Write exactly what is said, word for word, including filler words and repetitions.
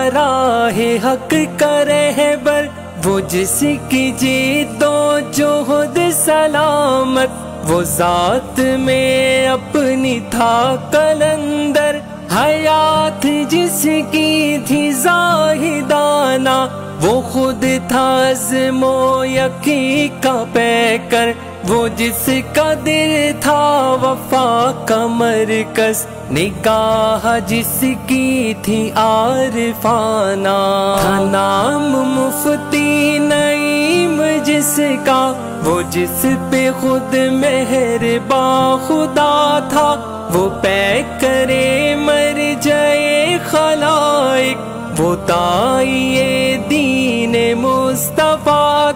राहे हक करे है बर, वो जिसकी जीतों जोहद सलामत, वो जात में अपनी था कलंदर। हयात जिसकी थी जाहिदाना, वो खुद था अज़्मो यकी का पैकर। वो जिसका दिल था वफा का मरकज, निगाह जिसकी थी आरिफाना। था नाम मुफ्ती नईम जिसका, वो जिस पे खुद मेहरबा खुदा था। वो पै करे मर जाए खलाइक, वो ताइए दीन मुस्तफा